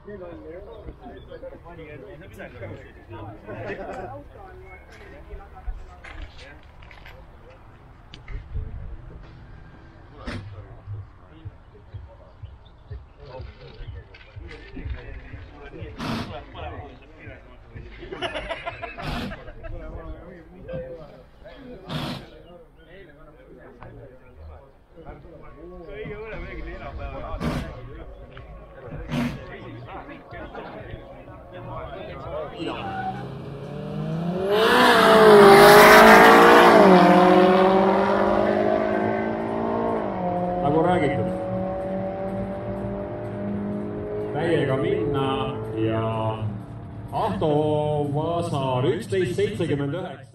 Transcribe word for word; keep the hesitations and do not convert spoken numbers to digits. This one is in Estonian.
nagu räägitud, täiega minna ja Ahto Vasar üksteist seitsekümmend üheksa.